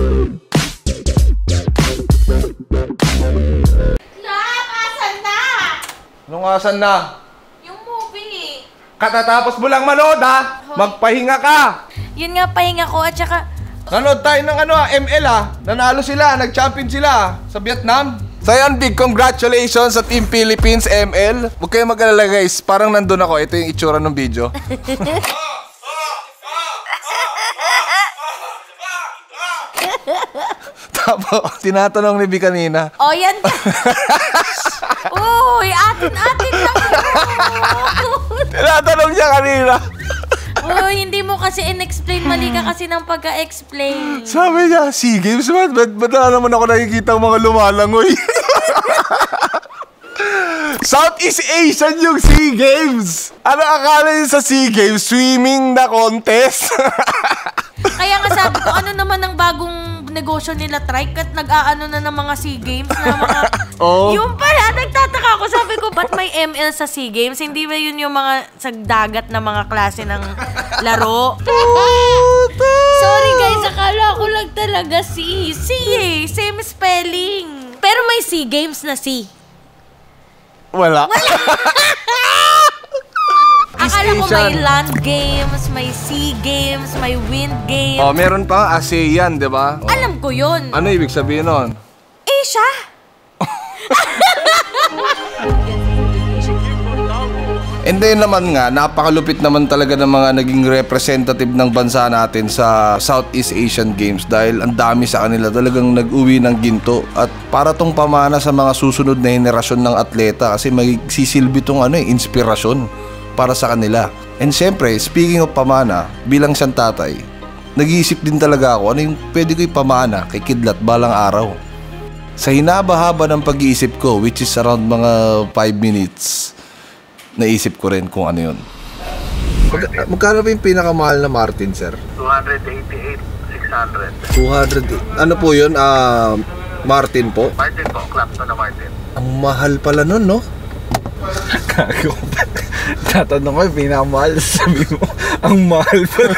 Anong asan na? Yung movie. Katatapos mo lang manood ha? Magpahinga ka! Yun nga, pahinga ko at saka... Nanood tayo ng ML Nanalo sila, nag-champion sila sa Vietnam. So yun, big congratulations sa Team Philippines ML. Huwag kayong mag-alala guys, parang nandun ako. Ito yung itsura ng video. Tapos, tinatanong ni B kanina. Oh, yan. Uy, atin lang. Tinatanong niya kanina. Uy, hindi mo kasi in-explain. Mali ka kasi ng pagka-explain. Sabi niya, SEA Games, ba't na naman ako nakikita mga lumalangoy? Southeast Asian yung SEA Games. Ano akala yun sa SEA Games? Swimming na contest. Kaya nga sabi ko, ano naman ang bagong negosyo nila, Trike, at nag-aano na ng mga SEA Games na mga... Oh. Yung pala, nagtataka ako. Sabi ko, ba't may ML sa SEA Games? Hindi ba yun yung mga sa dagat na mga klase ng laro? Sorry guys, akala ko lang talaga SEA. SEA same spelling. Pero may SEA Games na SEA. Wala. Akala ko may land games, may sea games, may wind games. Oh, meron pa ASEAN, di ba? Oh. Alam ko yun. Ano ibig sabihin nun? Asia? And then naman nga, napakalupit naman talaga ng mga naging representative ng bansa natin sa Southeast Asian Games dahil ang dami sa kanila talagang nag-uwi ng ginto at para tong pamana sa mga susunod na henerasyon ng atleta kasi magsisilbi tong inspirasyon para sa kanila. And syempre, speaking of pamana, bilang siyang tatay, nag-iisip din talaga ako ano yung pwede ko ipamana kay Kidlat balang araw. Sa hinaba-haba ng pag-iisip ko, which is around mga 5 minutes, naisip ko rin kung ano yun. Magkano ba yung pinakamahal na Martin, sir? 288,600. 200. Ano po yun? Martin po? Martin po, Clapton na Martin. Ang mahal pala nun, no? Kago. Tatanong ko yung pinakamahal. Sabi mo, ang mahal pala.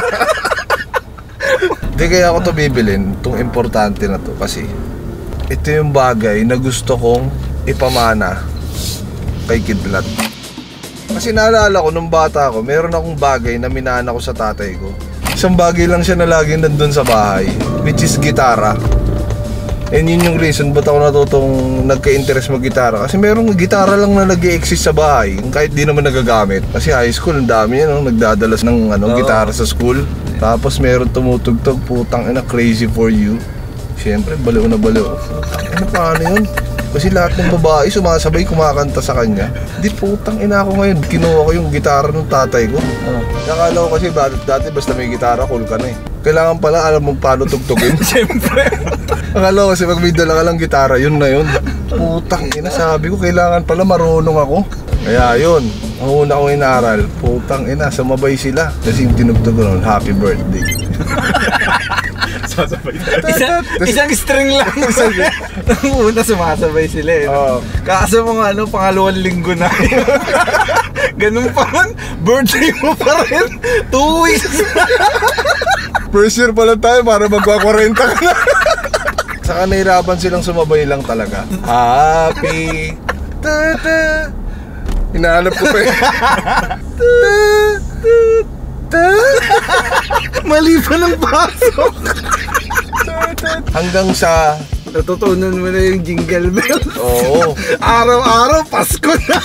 Di kaya ako to bibilin, itong importante na to kasi ito yung bagay na gusto kong ipamana kay Kidlat. Kasi naalala ko nung bata ako, meron akong bagay na minana ko sa tatay ko. Isang bagay lang siya na laging nandun sa bahay, which is gitara. And yun yung reason ba't ako natutong nagka-interest mag-gitara. Kasi merong gitara lang na nag-i-exist sa bahay, kahit di naman nagagamit. Kasi high school, ang dami yan, nagdadalas ng gitara sa school. Tapos meron tumutugtog, putang ina, Crazy For You. Siyempre, baliw na baliw. Ano paano yun? Kasi lahat ng babae sumasabay kumakanta sa kanya. Di putang ina ako ngayon. Kinuha ko yung gitara ng tatay ko. Nakala ko kasi dati basta may gitara, cool ka na eh. Kailangan pala alam mong paano tugtugin. Siyempre. Akala ko kasi pag may dala ka lang gitara, yun na yun. Putang ina, sabi ko kailangan pala marunong ako. Kaya yun, ang una kong inaral, putang ina, sumabay sila. Kasi yung tinugtog ko nun, Happy Birthday. Isang string lang. Nung una sumasabay sila eh. Kaso mga pangalawang linggo na. Ganun pa man, birthday mo pa rin. 2 weeks. First year pa lang tayo para magwa-40 ka na. Saka nahirapan silang sumabay lang talaga. Happy ta-ta. Hinahanap ko pa eh. Mali pa ng pasok. Hanggang sa natutunan mo na yung jingle bells. Oo. Araw-araw, Pasko na.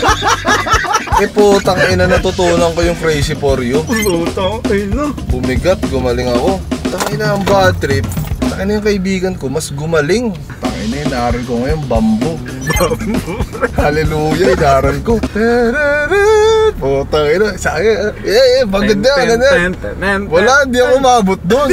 Putang ina, natutunan ko yung Crazy For You. Putang ina. Bumigat, gumaling ako. Tangina ang bad trip. Tangina yung kaibigan ko, mas gumaling. Tangina, inaral ko ngayon, bamboo. Hallelujah, inaral ko. Putang ina, sa akin, maganda, maganda. Wala, hindi ako mabot doon.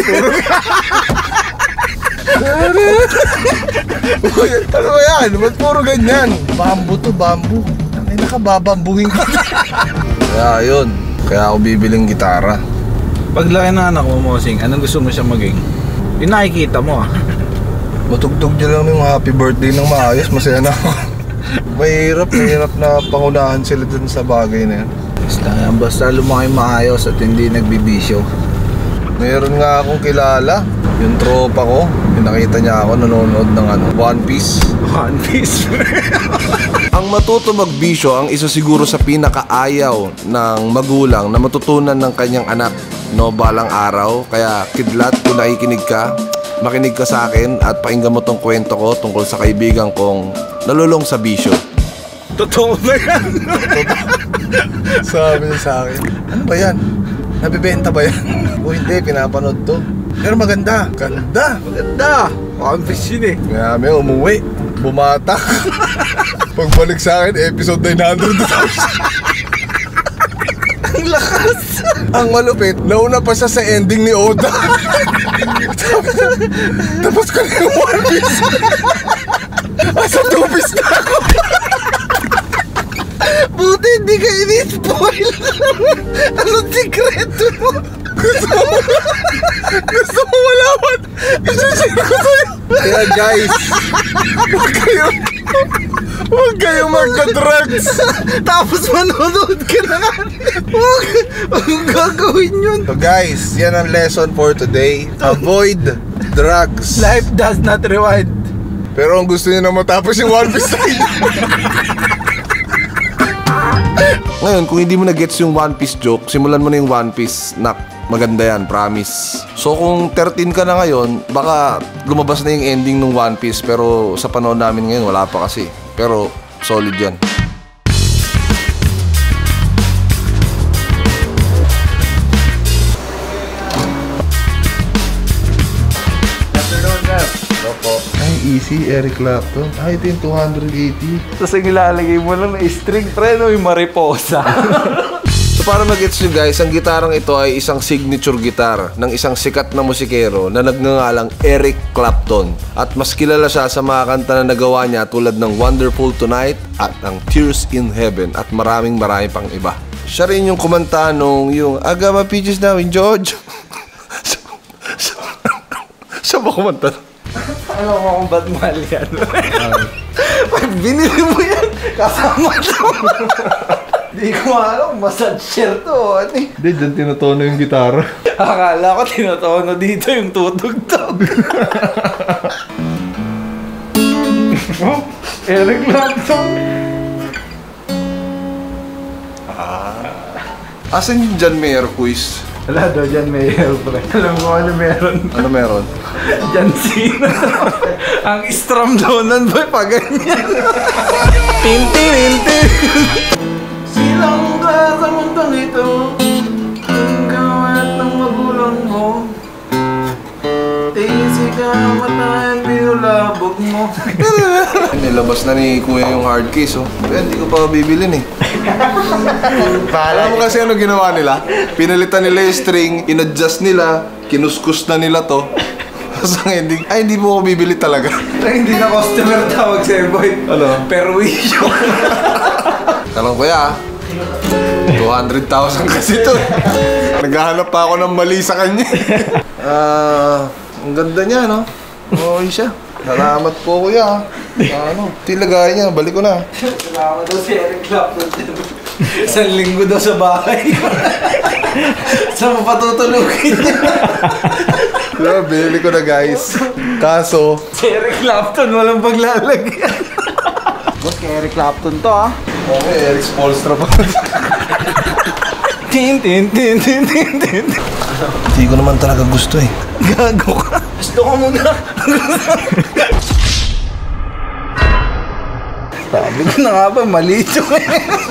Ano ba yan? Ba't puro ganyan? Bamboo to, bamboo. Ay, nakababambuhin ko. Kaya yun, kaya ako bibiling gitara. Paglaki na anak mo, Mosing, anong gusto mo siya maging? Yung nakikita mo Matugtog niya lang yung happy birthday ng maayos, masaya na ako. Mahirap na pangunahan sila dun sa bagay na yan. Basta lumaki maayos at hindi nagbibisyo. Meron nga akong kilala, yung tropa ko, nakita niya ako nanonood ng One Piece. One Piece. Ang matuto magbisyo ang isa siguro sa pinakaayaw ng magulang na matutunan ng kanyang anak, no, balang araw. Kaya kidlat, kung nakikinig ka, makinig ka sa akin at pakinggan mo tong kwento ko tungkol sa kaibigan kong nalulong sa bisyo. Totoo ba yan? Sabi niya sa akin, ano ba yan? Nabibenta ba yan? O hindi, pinapanood to. Pero maganda. Ganda. Maganda. One Piece yun eh. Kaya may umuwi. Bumatak. Pagbalik sa akin, episode 900. Ang lakas. Ang malupit, nauna pa siya sa ending ni Oda. Tapos ko na yung One Piece. Asa 2 Piece na ako. Buti hindi ka ini-spoil. Anong sikreto mo? Gusto mo malaman? Isushare ko sa'yo. Kaya guys, huwag kayo magka-drugs. Tapos manonood ka na nga. Huwag gagawin yun. So guys, yan ang lesson for today. Avoid drugs. Life does not rewind. Pero ang gusto niyo na matapos yung One Piece na yun. Ngayon, kung hindi mo na-gets yung One Piece joke, simulan mo na yung One Piece. Maganda yan, promise. So kung 13 ka na ngayon, baka lumabas na yung ending ng One Piece. Pero sa panahon namin ngayon, wala pa kasi. Pero solid yan. Ay, easy, Eric Clapton. Ay, ito yung 280. Tapos ang ilalagay mo lang na string, pre, no, yung mariposa. So para mag-gets nyo guys, ang gitarang ito ay isang signature guitar ng isang sikat na musikero na nagngangalang Eric Clapton. At mas kilala siya sa mga kanta na nagawa niya tulad ng Wonderful Tonight at ang Tears in Heaven at maraming pang iba. Siya rin yung kumanta nung yung I got my peaches now in George. Siya ba kumanta? Alam mo kung ba't mahal yan? Pag binili mo yan, kasama to. Di ko alam, massage share to. Hindi, dyan tinutono yung gitara. Akala ko tinutono dito yung tutugtog. Oh, Eric Clapton. Asan yung John Mayer quiz? Wala daw dyan may pre. Alam ko ano meron. Ano meron? John Cena. Ang strum daw nun boy, pag ganyan. Tintin. Silang ka sa mundong ito, ang gawat ng magulang mo. Tisi ka matahan, binulabog mo. Nilabas na ni Kuya yung hard case, oh. Kaya hindi ko pa bibilin eh. Alam mo kasi ano ginawa nila? Pinalitan nila yung string, in-adjust nila, kinuskus na nila to. Tapos ang ending, ay hindi mo ako bibili talaga. Hindi na customer tawag sa'yo boy. Ano? Perwisyo. Tanong Kuya, 200,000 kasi to. Naghahanap pa ako ng mali sa kanya. Ang ganda niya, no? Okay siya. Salamat po, Kuya. Tilagay niya, balik ko na. Salamat daw si Eric Clapton. Isang linggo daw sa bahay. Saan mo patutulugin niya? Diba, binili ko na guys. Kaso, Si Eric Clapton, walang paglalagyan. Boss, kay Eric Clapton to ah. okay, Eric Spolstra pa. Tin. Hindi ko naman talaga gusto eh. Gago ka. Gusto ko muna. Sabi ko na nga ba, mali ito eh.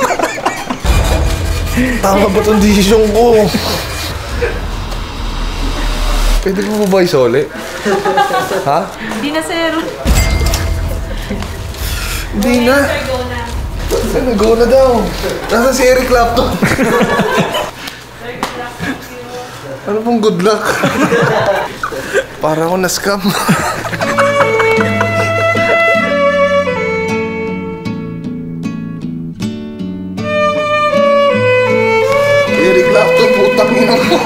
Tama ba itong desisyon ko? Pwede ko ba isole? Ha? Hindi na, sir. Hindi na. Go na daw. Nasaan si Eric Clapton? Ano pong good luck? Para ako na-scam. Eric Clapton, putang ina mo.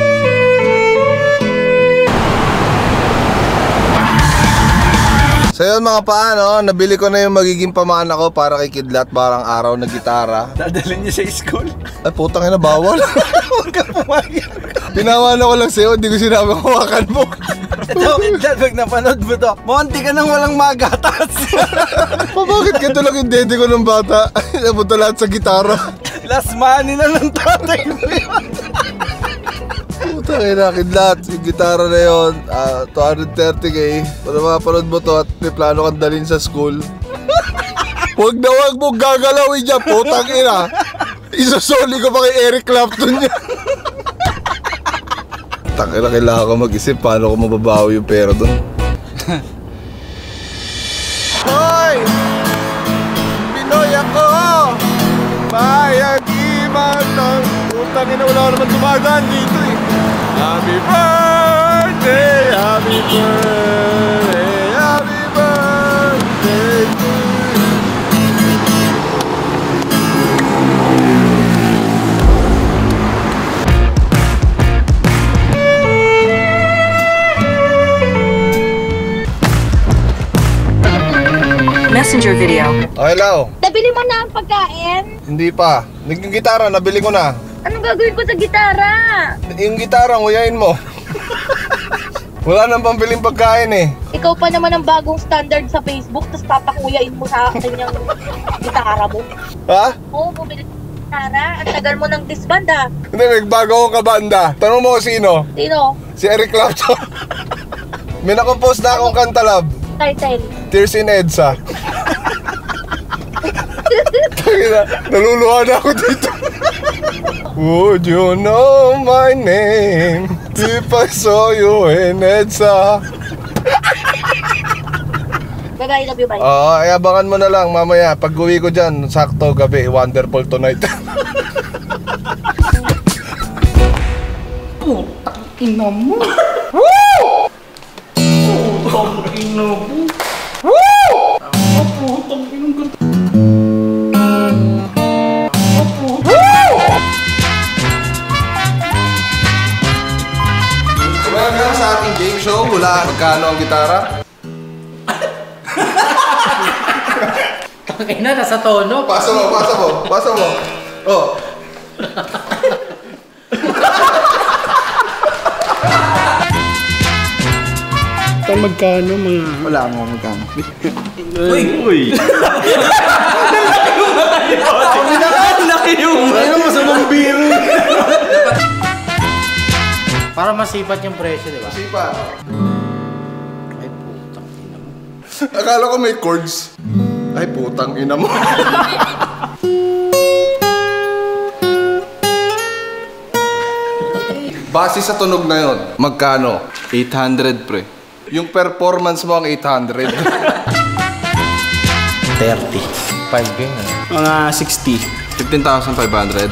So ayun mga paano, nabili ko na yung magiging pamana ko para kay Kidlat, barang araw na gitara. Dadalhin niya sa school. Ay putang ina, bawal. Huwag ka pumayag. Pinawana ko lang sa'yo, hindi ko sinabi hawakan mo. Ito, Kidlat, pag napanood mo to, monti ka nang walang magatas. Bakit ganito lang yung dede ko ng bata? Napunta lahat sa gitara. Last money na ng tatay mo yun. Putang ina, Kidlat, yung gitara na yun, 230k. Para mapanood mo to at may plano kang dalhin sa school. Huwag na huwag mo gagalawin dyan, putang ina. Isosoli ko pa kay Eric Clapton niya. Takina, kailangan ko mag-isip paano ko mababawi yung pera doon. Hoy! Pinoy ako! Mayagiman ng putang ina, wala ko naman tumagaan dito eh. Happy birthday! Happy birthday! Happy birthday to you! Messenger video. Okay, Lau. Nabili mo na ang pagkain? Hindi pa. Yung gitara, nabili ko na. Anong gagawin ko sa gitara? Yung gitara, nguyain mo. Wala nang pambiling pagkain eh. Ikaw pa naman ang bagong standard sa Facebook, tapos papakuyain mo sa akin yung gitara mo. Ha? Oo, bumili ng gitara. Ang tagal mo ng disband ah. Hindi, nagbago akong kabanda. Tanong mo ko sino? Sino? Si Eric Clapton. May nakompose na akong kanta, love. Title. Tears in EDSA. Naluluha na ako dito. Would you know my name if I saw you in EDSA? Bagay, love you, bye. Ay, abangan mo na lang mamaya. Pag uwi ko dyan, sakto gabi, Wonderful Tonight. Putang ina mo. Woo! Putang ina mo. Woo! Putang ina mo. Welcome sa ating game show. Hulaan magkano ang gitara. Tangina, nasa tono. Pasa mo, pasa mo, pasa mo. Oh. Magkano mga... Wala mo magkano. Uy! Laki yung... Ano masamang biro? Para masipat yung presyo, di ba? Sipa. Ay, putang ina mo. Akala ko may chords. Ay, putang ina mo. Base sa tunog na yon, magkano? 800 pre. Yung performance mo ang 800. 30. 5 yun. Mga 60. 15,500.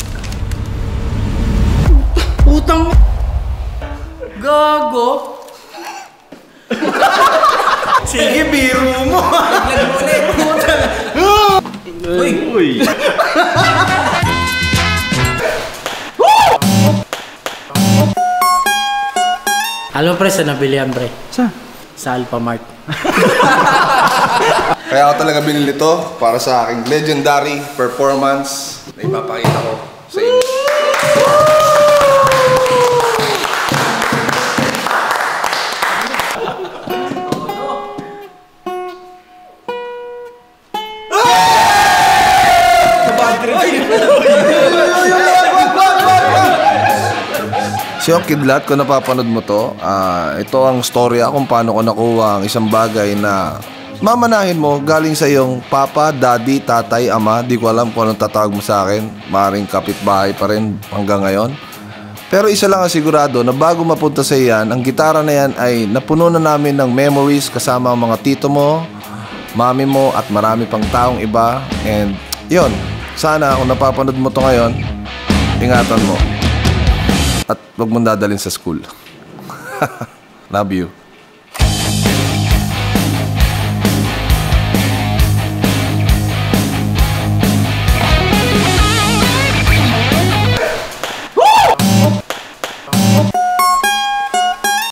Putang... Gago! Sige, biro mo. Uy! Alam mo pre, sa nabili yan pre? Sa Alphamart. Kaya ako talaga binili to para sa aking legendary performance na ipapakita ko sa inyo. So Kidlat, kung napapanood mo to, ito ang storya kung paano ko nakuha ang isang bagay na mamanahin mo galing sa iyong papa, daddy, tatay, ama. Di ko alam kung anong tatawag mo sa akin. Maring kapitbahay pa rin hanggang ngayon. Pero isa lang ang sigurado na bago mapunta sa iyan, ang gitara na yan ay napuno na namin ng memories kasama ang mga tito mo, mami mo at marami pang taong iba. And yun, sana kung napapanood mo to ngayon, ingatan mo. At huwag mong dadalhin sa school. Love you.